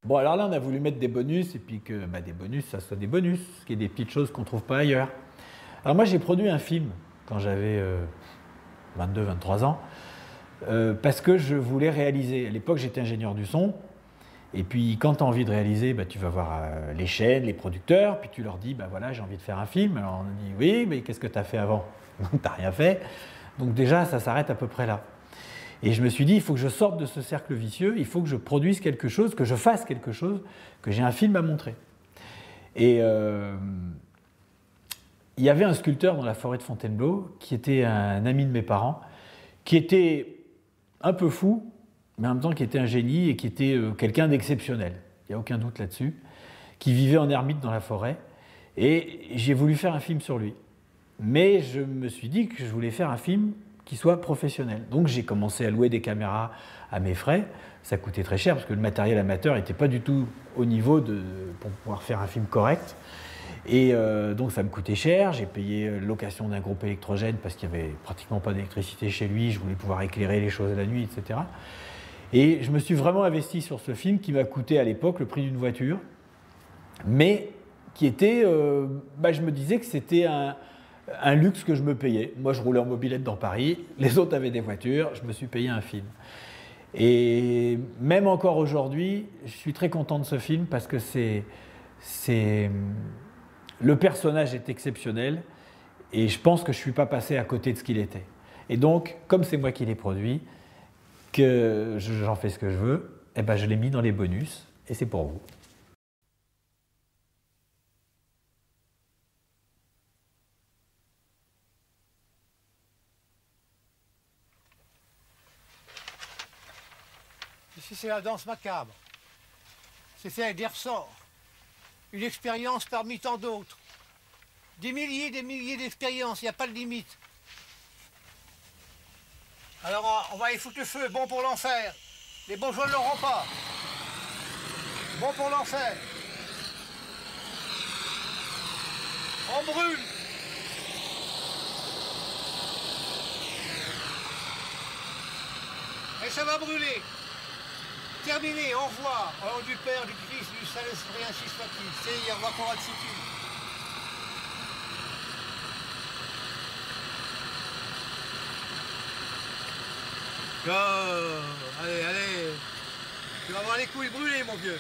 Bon, alors là, on a voulu mettre des bonus, et puis que des bonus, ça soit des bonus, ce qui est des petites choses qu'on ne trouve pas ailleurs. Alors moi, j'ai produit un film quand j'avais 22-23 ans, parce que je voulais réaliser. À l'époque, j'étais ingénieur du son, et puis quand tu as envie de réaliser, tu vas voir les chaînes, les producteurs, puis tu leur dis, voilà, j'ai envie de faire un film. Alors on dit, oui, mais qu'est-ce que tu as fait avant? Tu n'as rien fait. Donc déjà, ça s'arrête à peu près là. Et je me suis dit, il faut que je sorte de ce cercle vicieux, il faut que je produise quelque chose, que je fasse quelque chose, que j'ai un film à montrer. Et il y avait un sculpteur dans la forêt de Fontainebleau qui était un ami de mes parents, qui était un peu fou, mais en même temps qui était un génie et qui était quelqu'un d'exceptionnel. Il n'y a aucun doute là-dessus. Qui vivait en ermite dans la forêt. Et j'ai voulu faire un film sur lui. Mais je me suis dit que je voulais faire un film qui soit professionnel. Donc j'ai commencé à louer des caméras à mes frais. Ça coûtait très cher parce que le matériel amateur n'était pas du tout au niveau pour pouvoir faire un film correct. Et donc ça me coûtait cher. J'ai payé location d'un groupe électrogène parce qu'il n'y avait pratiquement pas d'électricité chez lui. Je voulais pouvoir éclairer les choses la nuit, etc. Et je me suis vraiment investi sur ce film qui m'a coûté à l'époque le prix d'une voiture, mais qui était, je me disais que c'était un luxe que je me payais. Moi, je roulais en mobilette dans Paris, les autres avaient des voitures, je me suis payé un film. Et même encore aujourd'hui, je suis très content de ce film parce que le personnage est exceptionnel et je pense que je ne suis pas passé à côté de ce qu'il était. Et donc, comme c'est moi qui l'ai produit, que j'en fais ce que je veux, je l'ai mis dans les bonus et c'est pour vous. Ici, c'est la danse macabre. C'est fait avec des ressorts. Une expérience parmi tant d'autres. Des milliers d'expériences, il n'y a pas de limite. Alors, on va y foutre le feu, bon pour l'enfer. Les bourgeois ne l'auront pas. Bon pour l'enfer. On brûle. Et ça va brûler. Terminé, au revoir. Au nom du Père, du Christ, du Saint-Esprit, ainsi soit-il. C'est au revoir qu'on va dessus. Oh, allez, allez. Tu vas avoir les couilles brûlées, mon vieux.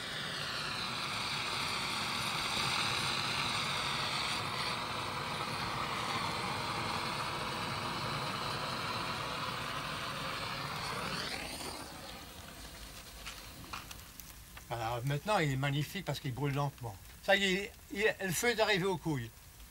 Alors maintenant, il est magnifique parce qu'il brûle lentement. Ça y est, le feu est arrivé aux couilles.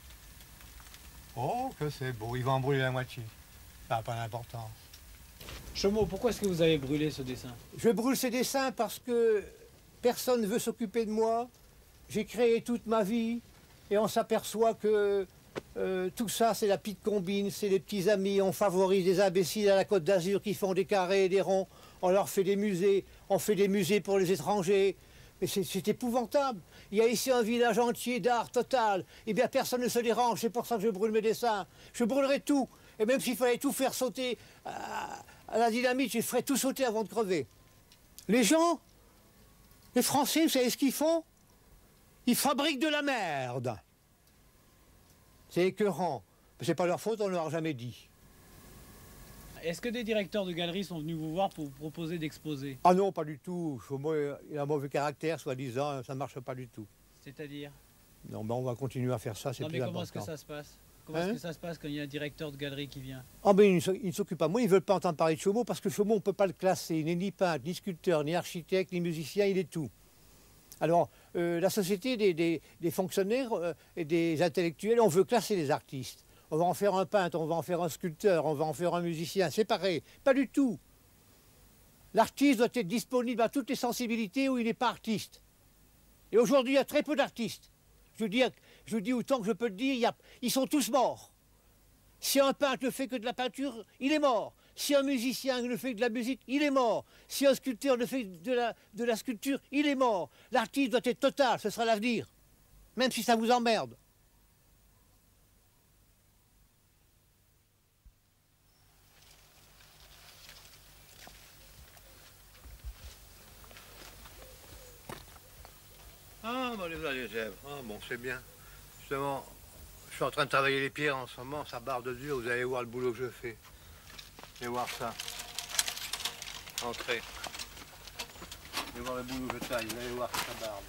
Oh, que c'est beau, il va en brûler la moitié. Ça n'a pas d'importance. Chaumont, pourquoi est-ce que vous avez brûlé ce dessin? Je brûle ces dessins parce que personne ne veut s'occuper de moi. J'ai créé toute ma vie et on s'aperçoit que tout ça, c'est la petite combine, c'est les petits amis. On favorise des imbéciles à la Côte d'Azur qui font des carrés et des ronds. On leur fait des musées, on fait des musées pour les étrangers. Mais c'est épouvantable. Il y a ici un village entier d'art total. Eh bien, personne ne se dérange. C'est pour ça que je brûle mes dessins. Je brûlerai tout. Et même s'il fallait tout faire sauter à la dynamite, je ferais tout sauter avant de crever. Les gens, les Français, vous savez ce qu'ils font? Ils fabriquent de la merde. C'est écœurant. C'est pas leur faute, on ne leur a jamais dit. Est-ce que des directeurs de galeries sont venus vous voir pour vous proposer d'exposer? Ah non, pas du tout. Il a un mauvais caractère, soi-disant, ça ne marche pas du tout. C'est-à-dire? Non, on va continuer à faire ça, c'est plus important. Non, mais comment est-ce que ça se passe? Comment est-ce que ça se passe quand il y a un directeur de galerie qui vient? Ah ben il ne s'occupe pas. Moi, ils ne veulent pas entendre parler de Chaumont parce que Chaumont, on ne peut pas le classer. Il n'est ni peintre, ni sculpteur, ni architecte, ni musicien, il est tout. Alors, la société des fonctionnaires et des intellectuels, on veut classer les artistes. On va en faire un peintre, on va en faire un sculpteur, on va en faire un musicien. C'est pareil. Pas du tout. L'artiste doit être disponible à toutes les sensibilités où il n'est pas artiste. Et aujourd'hui, il y a très peu d'artistes. Je vous dis autant que je peux le dire, ils sont tous morts. Si un peintre ne fait que de la peinture, il est mort. Si un musicien ne fait que de la musique, il est mort. Si un sculpteur ne fait de la sculpture, il est mort. L'artiste doit être total, ce sera l'avenir. Même si ça vous emmerde. Ah, bah, les zèbres. Ah, bon, c'est bien. Justement, je suis en train de travailler les pierres en ce moment, ça barre de dur, vous allez voir le boulot que je fais. Vous allez voir ça. Entrez. Vous allez voir le boulot que je taille, vous allez voir que ça barbe.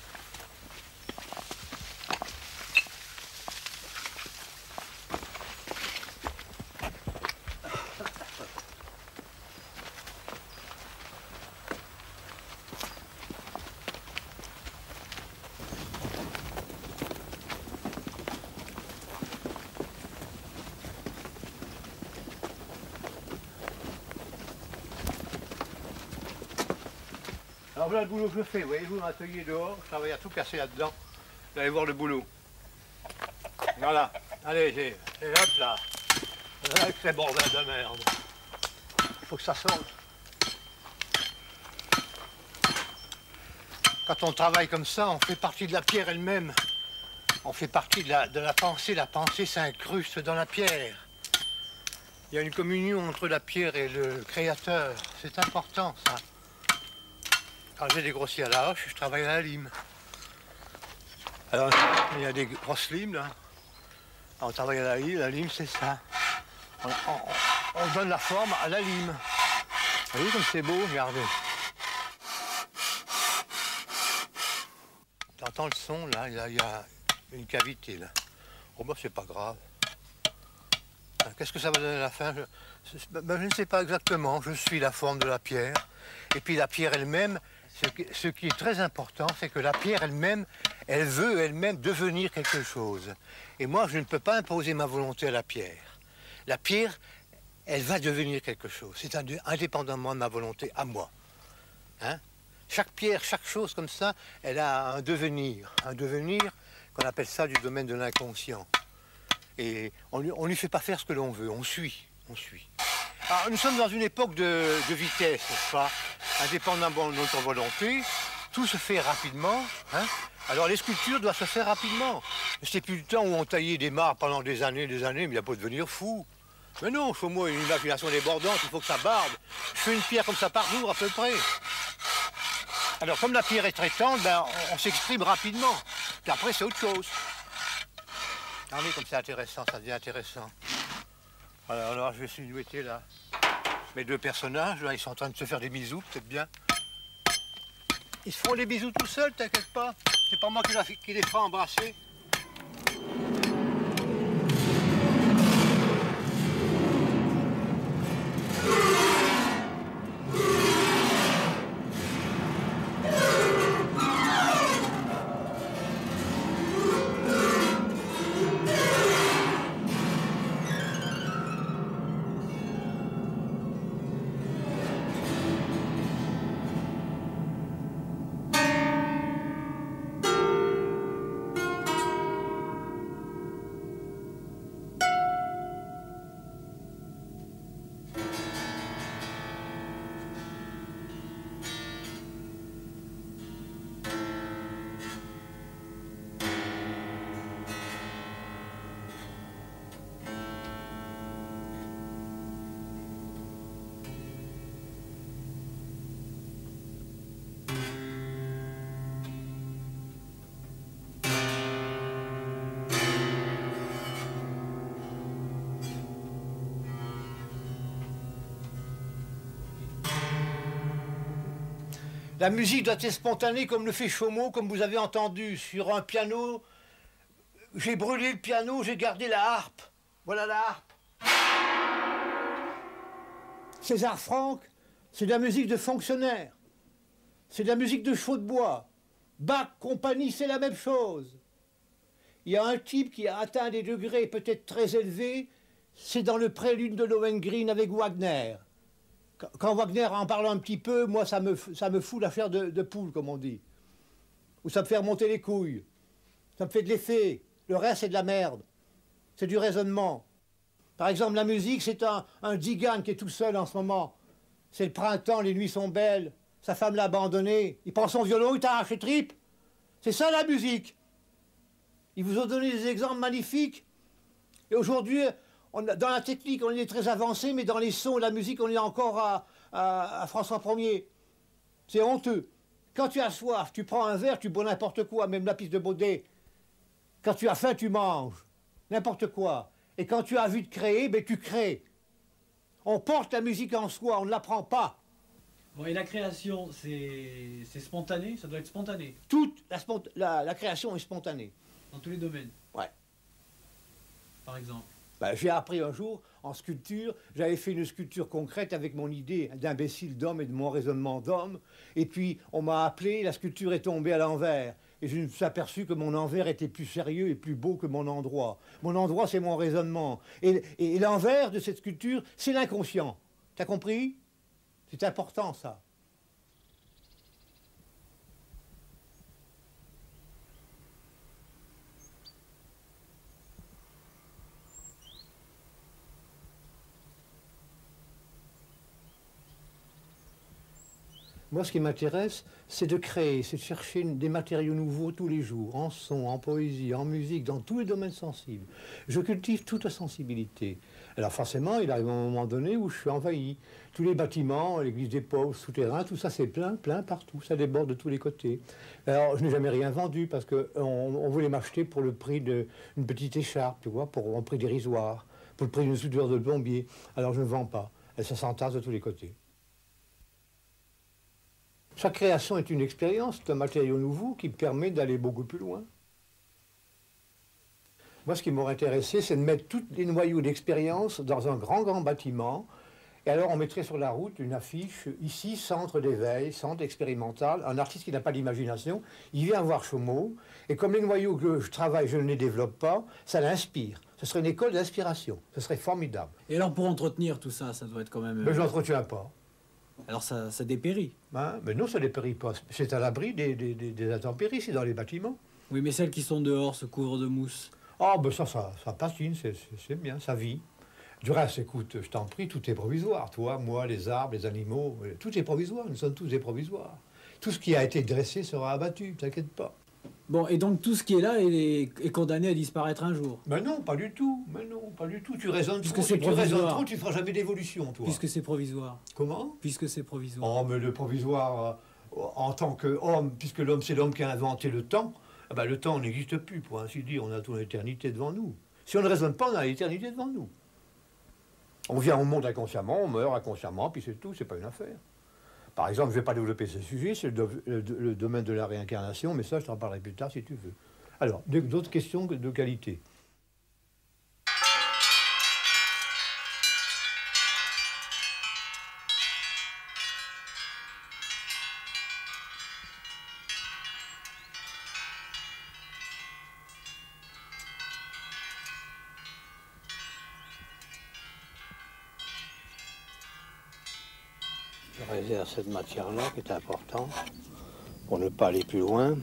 Alors voilà le boulot que je fais, voyez-vous, dans l'atelier dehors, je travaille à tout casser là-dedans. Vous allez voir le boulot. Voilà, allez, et hop là. Avec ces bordels de merde. Il faut que ça sorte. Quand on travaille comme ça, on fait partie de la pierre elle-même. On fait partie de la pensée s'incruste dans la pierre. Il y a une communion entre la pierre et le créateur, c'est important ça. Quand j'ai des grossiers à la hache, je travaille à la lime. Alors, il y a des grosses limes, là. Alors, on travaille à la lime, c'est ça. On donne la forme à la lime. Vous voyez comme c'est beau, regardez. T'entends le son, là, il y a une cavité, là. Oh, bah, c'est pas grave. Qu'est-ce que ça va donner à la fin? Je ne sais pas exactement. Je suis la forme de la pierre. Et puis la pierre elle-même, ce qui est très important, c'est que la pierre elle-même, elle veut elle-même devenir quelque chose. Et moi, je ne peux pas imposer ma volonté à la pierre. La pierre, elle va devenir quelque chose. C'est indépendamment de ma volonté à moi. Hein? Chaque pierre, chaque chose comme ça, elle a un devenir qu'on appelle ça du domaine de l'inconscient. Et on lui fait pas faire ce que l'on veut, on suit. Alors, nous sommes dans une époque de vitesse, n'est-ce pas? Indépendamment de notre volonté, tout se fait rapidement. Hein? Alors les sculptures doivent se faire rapidement. C'est plus le temps où on taillait des marbres pendant des années, mais il n'y a pas de devenir fou. Mais non, faut moi une imagination débordante, il faut que ça barbe. Je fais une pierre comme ça par jour à peu près. Alors comme la pierre est très tendre, ben, on s'exprime rapidement. Puis après c'est autre chose. Regardez comme c'est intéressant, ça devient intéressant. Alors je vais silhouetter là. Mes deux personnages, là, ils sont en train de se faire des bisous, peut-être bien. Ils se feront des bisous tout seuls, t'inquiète pas. C'est pas moi qui les fera embrasser. La musique doit être spontanée comme le fait Chaumont, comme vous avez entendu, sur un piano. J'ai brûlé le piano, j'ai gardé la harpe. Voilà la harpe. César Franck, c'est de la musique de fonctionnaire. C'est de la musique de chevaux de bois. Bach, compagnie, c'est la même chose. Il y a un type qui a atteint des degrés peut-être très élevés, c'est dans le prélude de Lohengrin avec Wagner. Quand Wagner en parle un petit peu, moi, ça me fout l'affaire de poule, comme on dit. Ou ça me fait remonter les couilles. Ça me fait de l'effet. Le reste, c'est de la merde. C'est du raisonnement. Par exemple, la musique, c'est un Digan qui est tout seul en ce moment. C'est le printemps, les nuits sont belles. Sa femme l'a abandonné. Il prend son violon, il t'arrache les tripes. C'est ça, la musique. Ils vous ont donné des exemples magnifiques. Et aujourd'hui, dans la technique, on est très avancé, mais dans les sons et la musique, on est encore à François Ier. C'est honteux. Quand tu as soif, tu prends un verre, tu bois n'importe quoi, même la piste de Baudet. Quand tu as faim, tu manges. N'importe quoi. Et quand tu as envie de créer, ben tu crées. On porte la musique en soi, on ne l'apprend pas. Bon, et la création, c'est spontané? Ça doit être spontané? Toute la création est spontanée. Dans tous les domaines? Ouais. Par exemple? Ben, j'ai appris un jour, en sculpture, j'avais fait une sculpture concrète avec mon idée d'imbécile d'homme et de mon raisonnement d'homme. Et puis, on m'a appelé, la sculpture est tombée à l'envers. Et je me suis aperçu que mon envers était plus sérieux et plus beau que mon endroit. Mon endroit, c'est mon raisonnement. Et l'envers de cette sculpture, c'est l'inconscient. T'as compris? C'est important, ça. Moi, ce qui m'intéresse, c'est de créer, c'est de chercher des matériaux nouveaux tous les jours, en son, en poésie, en musique, dans tous les domaines sensibles. Je cultive toute la sensibilité. Alors forcément, il arrive un moment donné où je suis envahi. Tous les bâtiments, l'église des pauvres, souterrains, tout ça, c'est plein, plein partout. Ça déborde de tous les côtés. Alors, je n'ai jamais rien vendu parce qu'on voulait m'acheter pour le prix d'une petite écharpe, tu vois, pour un prix dérisoire, pour le prix d'une soudure de plombier. Alors, je ne vends pas. Et ça s'entasse de tous les côtés. Chaque création est une expérience, c'est un matériau nouveau qui permet d'aller beaucoup plus loin. Moi, ce qui m'aurait intéressé, c'est de mettre tous les noyaux d'expérience dans un grand bâtiment. Et alors, on mettrait sur la route une affiche, ici, centre d'éveil, centre expérimental. Un artiste qui n'a pas d'imagination, il vient voir Chaumont. Et comme les noyaux que je travaille, je ne les développe pas, ça l'inspire. Ce serait une école d'inspiration. Ce serait formidable. Et alors, pour entretenir tout ça, ça doit être quand même... Mais je ne l'entretiens pas. Alors, ça dépérit. Hein? Mais non, ça ne dépérit pas. C'est à l'abri des intempéries, c'est dans les bâtiments. Oui, mais celles qui sont dehors se couvrent de mousse. Ah, ben ça patine, c'est bien, ça vit. Du reste, écoute, je t'en prie, tout est provisoire. Toi, moi, les arbres, les animaux, tout est provisoire. Nous sommes tous des provisoires. Tout ce qui a été dressé sera abattu, t'inquiète pas. Bon, et donc tout ce qui est là est condamné à disparaître un jour? Mais non, pas du tout. Mais non, pas du tout. Tu raisonnes Puisque trop. c'est Si tu raisonnes provisoire. trop, tu feras jamais d'évolution, toi. Puisque c'est provisoire. Comment? Puisque c'est provisoire. Oh, mais le provisoire, en tant qu'homme, puisque l'homme, c'est l'homme qui a inventé le temps, eh ben, le temps n'existe plus, pour ainsi dire. On a toute l'éternité devant nous. Si on ne raisonne pas, on a l'éternité devant nous. On vient au monde inconsciemment, on meurt inconsciemment, puis c'est tout, c'est pas une affaire. Par exemple, je ne vais pas développer ce sujet, c'est le domaine de la réincarnation, mais ça, je t'en parlerai plus tard si tu veux. Alors, d'autres questions de qualité. Je réserve cette matière-là qui est importante pour ne pas aller plus loin.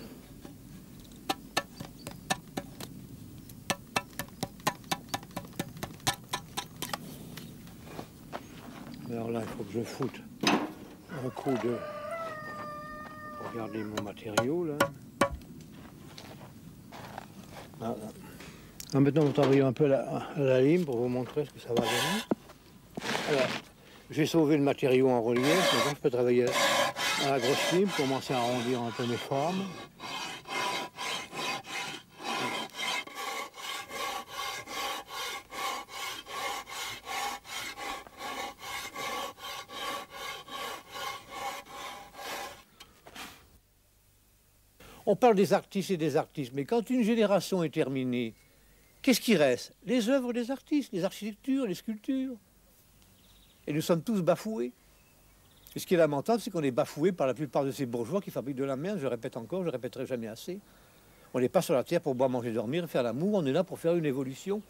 Alors là, il faut que je foute un coup de... Regardez mon matériau, là. Voilà. Alors, maintenant, on va travailler un peu à la lime pour vous montrer ce que ça va donner. Alors, j'ai sauvé le matériau en relief, maintenant je peux travailler à la grosse lime, commencer à arrondir un peu mes formes. On parle des artistes et des artistes, mais quand une génération est terminée, qu'est-ce qui reste? Les œuvres des artistes, les architectures, les sculptures. Et nous sommes tous bafoués. Et ce qui est lamentable, c'est qu'on est bafoués par la plupart de ces bourgeois qui fabriquent de la merde. Je répète encore, je ne répéterai jamais assez. On n'est pas sur la terre pour boire, manger, dormir, faire l'amour. On est là pour faire une évolution.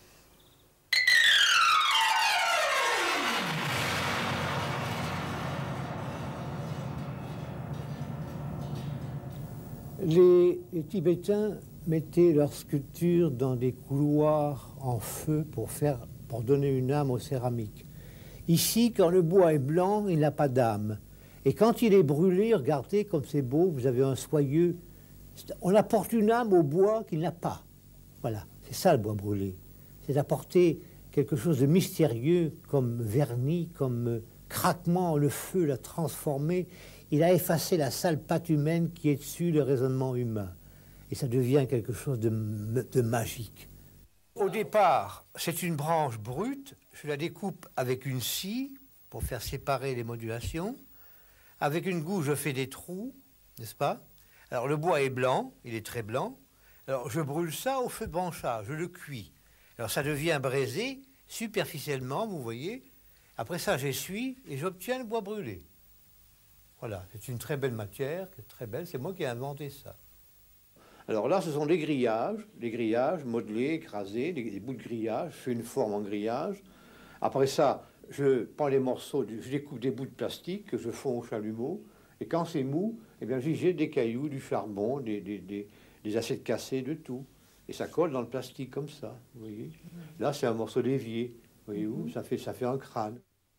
Les Tibétains mettaient leurs sculptures dans des couloirs en feu pour donner une âme aux céramiques. Ici, quand le bois est blanc, il n'a pas d'âme. Et quand il est brûlé, regardez comme c'est beau, vous avez un soyeux. On apporte une âme au bois qu'il n'a pas. Voilà, c'est ça le bois brûlé. C'est apporter quelque chose de mystérieux, comme vernis, comme craquement, le feu l'a transformé. il a effacé la sale patte humaine qui est dessus le raisonnement humain. Et ça devient quelque chose de magique. Au départ, c'est une branche brute, je la découpe avec une scie pour faire séparer les modulations. Avec une gousse, je fais des trous, n'est-ce pas? Alors le bois est blanc, il est très blanc. Alors je brûle ça au feu de branchage, je le cuis. Alors ça devient braisé superficiellement, vous voyez. Après ça, j'essuie et j'obtiens le bois brûlé. Voilà, c'est une très belle matière, très belle, c'est moi qui ai inventé ça. Alors là, ce sont des grillages modelés, écrasés, des bouts de grillage, je fais une forme en grillage. Après ça, je prends les morceaux, je découpe des bouts de plastique que je fonds au chalumeau, et quand c'est mou, eh bien j'y jette des cailloux, du charbon, des assiettes cassées, de tout. Et ça colle dans le plastique comme ça, vous voyez. Là, c'est un morceau d'évier, voyez-vous, ça fait un crâne.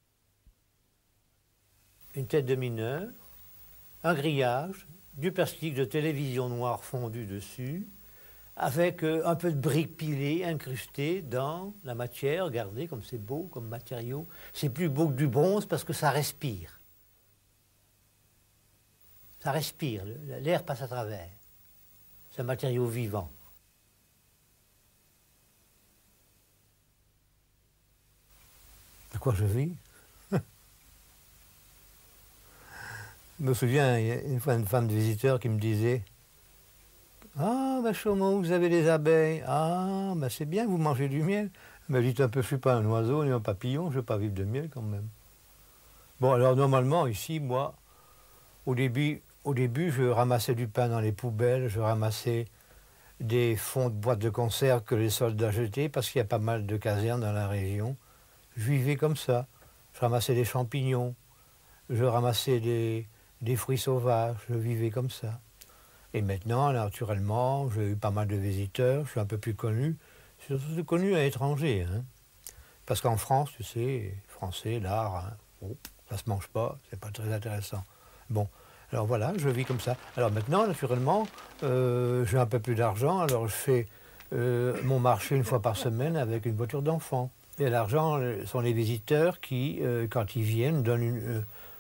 Une tête de mineur, un grillage, du plastique de télévision noire fondu dessus, avec un peu de briques pilées incrustées dans la matière. Regardez comme c'est beau comme matériau. C'est plus beau que du bronze parce que ça respire. Ça respire, l'air passe à travers. C'est un matériau vivant. De quoi je vis? Je me souviens, il y a une fois une femme de visiteur qui me disait « Ah, ben Chaumont, vous avez des abeilles. Ah, ben c'est bien, vous mangez du miel. » Mais dites un peu, je ne suis pas un oiseau ni un papillon, je ne veux pas vivre de miel quand même. Bon, alors normalement, ici, moi, au début, je ramassais du pain dans les poubelles, je ramassais des fonds de boîtes de conserve que les soldats jetaient, parce qu'il y a pas mal de casernes dans la région. Je vivais comme ça. Je ramassais des champignons, je ramassais des fruits sauvages, je vivais comme ça. Et maintenant, naturellement, j'ai eu pas mal de visiteurs, je suis un peu plus connu. Je suis surtout connu à l'étranger, hein. Parce qu'en France, tu sais, français, l'art, hein, oh, ça se mange pas, c'est pas très intéressant. Bon, alors voilà, je vis comme ça. Alors maintenant, naturellement, j'ai un peu plus d'argent, alors je fais mon marché une fois par semaine avec une voiture d'enfant. Et l'argent sont les visiteurs qui, quand ils viennent, donnent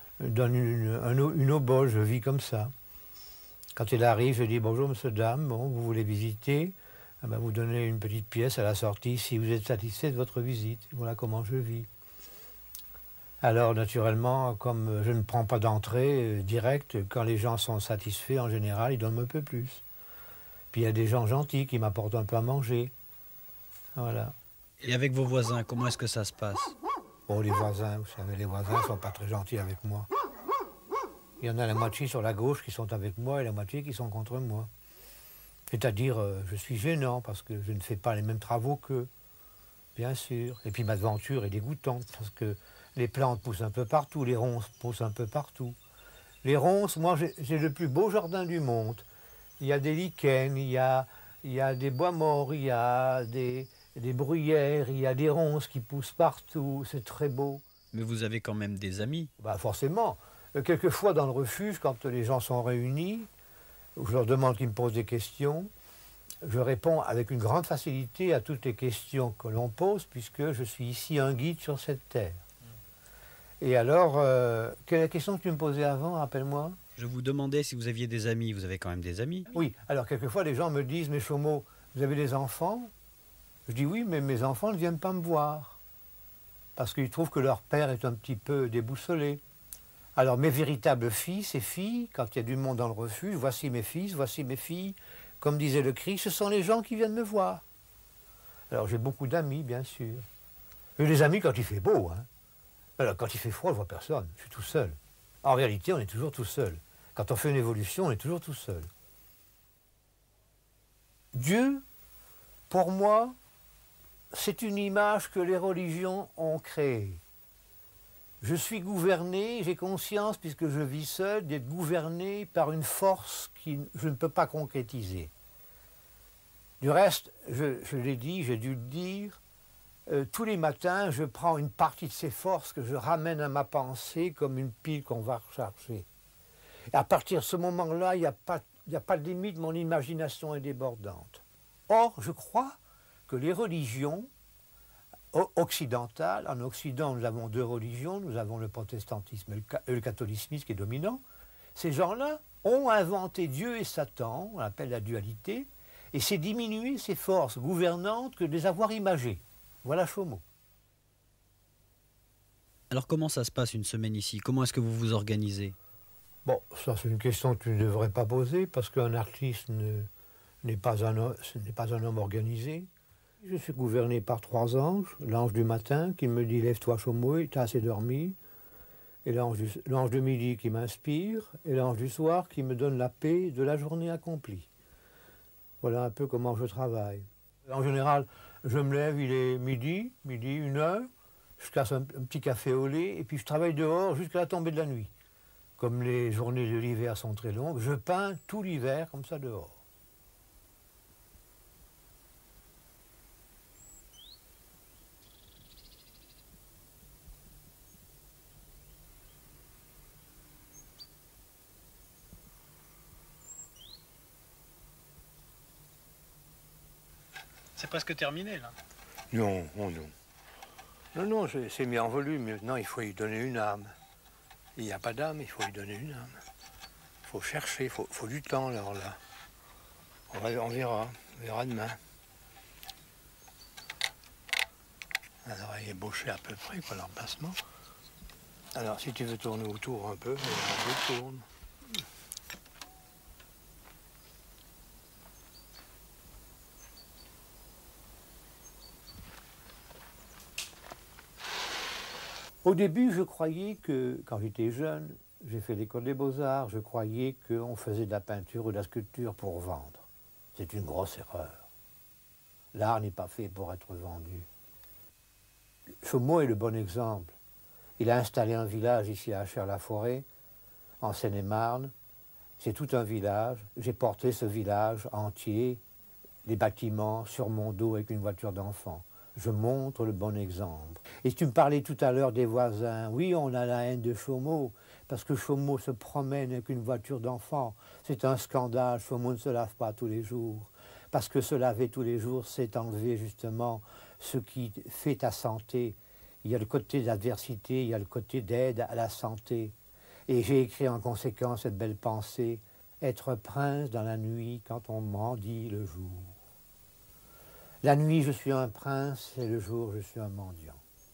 une obole, je vis comme ça. Quand il arrive, je dis « Bonjour, monsieur, dame, bon, vous voulez visiter ?» Ah ben, vous donnez une petite pièce à la sortie si vous êtes satisfait de votre visite. Voilà comment je vis. Alors, naturellement, comme je ne prends pas d'entrée directe, quand les gens sont satisfaits, en général, ils donnent un peu plus. Puis il y a des gens gentils qui m'apportent un peu à manger. Voilà. Et avec vos voisins, comment est-ce que ça se passe? Bon, les voisins, vous savez, les voisins ne sont pas très gentils avec moi. Il y en a la moitié sur la gauche qui sont avec moi et la moitié qui sont contre moi. C'est-à-dire, je suis gênant parce que je ne fais pas les mêmes travaux qu'eux, bien sûr. Et puis ma devanture est dégoûtante parce que les plantes poussent un peu partout, les ronces poussent un peu partout. Les ronces, moi, j'ai le plus beau jardin du monde. Il y a des lichens, il y a des bois morts, il y a des bruyères, il y a des ronces qui poussent partout, c'est très beau. Mais vous avez quand même des amis. Bah forcément. Quelquefois dans le refuge, quand les gens sont réunis, je leur demande qu'ils me posent des questions, je réponds avec une grande facilité à toutes les questions que l'on pose, puisque je suis ici un guide sur cette terre. Et alors, quelle est la question que tu me posais avant, rappelle-moi? Je vous demandais si vous aviez des amis. Vous avez quand même des amis? Oui, alors quelquefois les gens me disent « Mais Chaumont, vous avez des enfants ?» Je dis « Oui, mais mes enfants ne viennent pas me voir, parce qu'ils trouvent que leur père est un petit peu déboussolé. » Alors mes véritables fils et filles, quand il y a du monde dans le refuge, voici mes fils, voici mes filles, comme disait le Christ, ce sont les gens qui viennent me voir. Alors j'ai beaucoup d'amis, bien sûr. Et les amis quand il fait beau, hein. Alors quand il fait froid, je vois personne, je suis tout seul. En réalité, on est toujours tout seul. Quand on fait une évolution, on est toujours tout seul. Dieu, pour moi, c'est une image que les religions ont créée. Je suis gouverné, j'ai conscience, puisque je vis seul, d'être gouverné par une force que je ne peux pas concrétiser. Du reste, je l'ai dit, j'ai dû le dire, tous les matins, je prends une partie de ces forces que je ramène à ma pensée comme une pile qu'on va recharger. Et à partir de ce moment-là, il n'y a pas de limite, mon imagination est débordante. Or, je crois que les religions occidentales, en Occident, nous avons deux religions, nous avons le protestantisme et le catholicisme qui est dominant, Ces gens-là ont inventé Dieu et Satan, on appelle la dualité, et c'est diminuer ces forces gouvernantes que de les avoir imagées. Voilà Chaumont. Alors comment ça se passe une semaine ici? Comment est-ce que vous vous organisez? Bon, ça c'est une question que tu ne devrais pas poser parce qu'un artiste n'est pas un homme organisé. Je suis gouverné par 3 anges. L'ange du matin qui me dit « Lève-toi Chaumont, t'as assez dormi ». Et l'ange de midi qui m'inspire. Et l'ange du soir qui me donne la paix de la journée accomplie. Voilà un peu comment je travaille. En général, je me lève, il est midi, 1h. Je casse un petit café au lait et puis je travaille dehors jusqu'à la tombée de la nuit. Comme les journées de l'hiver sont très longues, je peins tout l'hiver comme ça dehors. C'est presque terminé là. Non, oh non. Non, c'est mis en volume. Maintenant, il faut y donner une âme. Il n'y a pas d'âme, il faut lui donner une âme. Il faut chercher, il faut du temps alors là. On verra demain. Alors, il est ébauché à peu près, quoi, l'emplacement. Alors, si tu veux tourner autour un peu, je tourne. Au début, je croyais que, quand j'étais jeune, j'ai fait l'école des beaux-arts, je croyais qu'on faisait de la peinture ou de la sculpture pour vendre. C'est une grosse erreur. L'art n'est pas fait pour être vendu. Chaumont est le bon exemple. Il a installé un village ici à Achères-la-Forêt, en Seine-et-Marne. C'est tout un village. J'ai porté ce village entier, les bâtiments, sur mon dos avec une voiture d'enfant. Je montre le bon exemple. Et tu me parlais tout à l'heure des voisins. Oui, on a la haine de Chaumont, parce que Chaumont se promène avec une voiture d'enfant. C'est un scandale, Chaumont ne se lave pas tous les jours. Parce que se laver tous les jours, c'est enlever justement ce qui fait ta santé. Il y a le côté d'adversité, il y a le côté d'aide à la santé. Et j'ai écrit en conséquence cette belle pensée, être prince dans la nuit quand on mendie le jour. La nuit, je suis un prince, et le jour, je suis un mendiant.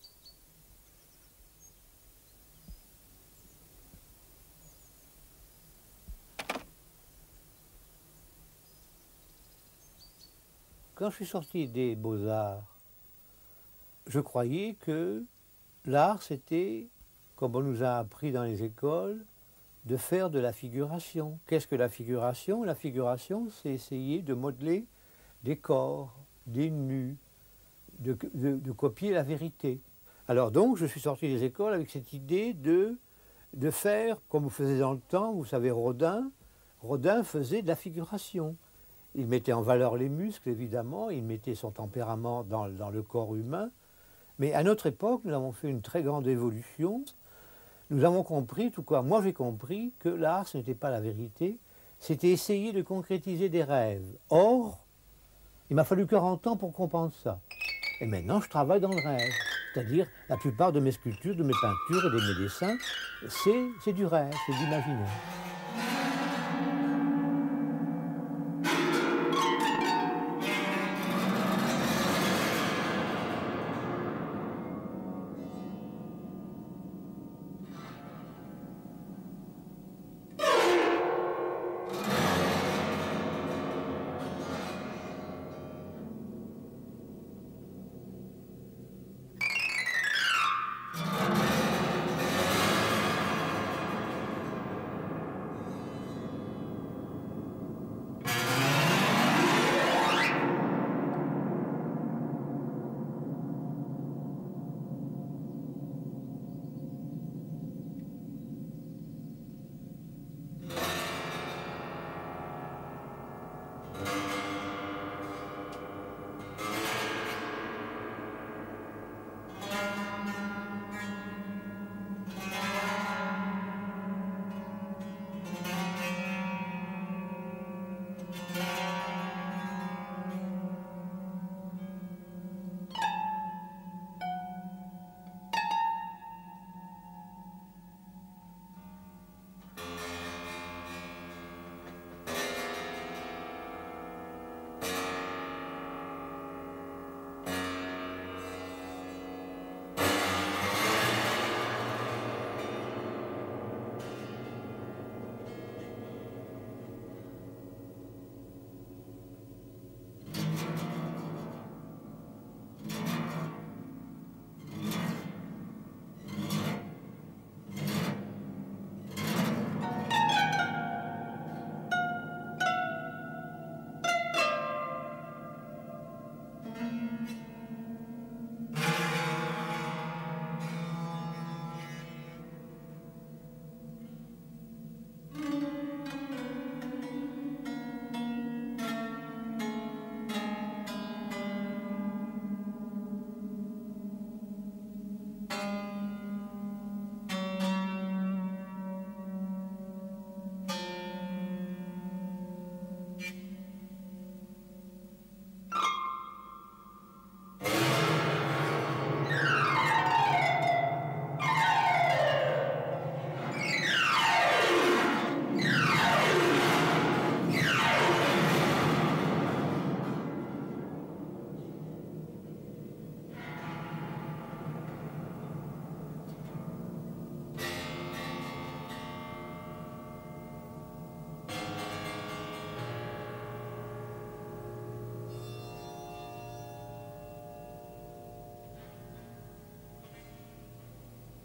Quand je suis sorti des Beaux-Arts, je croyais que l'art, c'était, comme on nous a appris dans les écoles, de faire de la figuration. Qu'est-ce que la figuration? La figuration, c'est essayer de modeler des corps, des nus, de copier la vérité. Alors donc, je suis sorti des écoles avec cette idée de faire, comme vous faisiez dans le temps, vous savez, Rodin faisait de la figuration. Il mettait en valeur les muscles, évidemment, il mettait son tempérament dans le corps humain. Mais à notre époque, nous avons fait une très grande évolution. Nous avons compris, tout quoi, moi j'ai compris que l'art, ce n'était pas la vérité, c'était essayer de concrétiser des rêves. Or, il m'a fallu 40 ans pour comprendre ça. Et maintenant, je travaille dans le rêve. C'est-à-dire, la plupart de mes sculptures, de mes peintures et de mes dessins, c'est du rêve, c'est de l'imaginaire.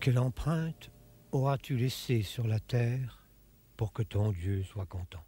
Quelle empreinte auras-tu laissée sur la terre pour que ton Dieu soit content?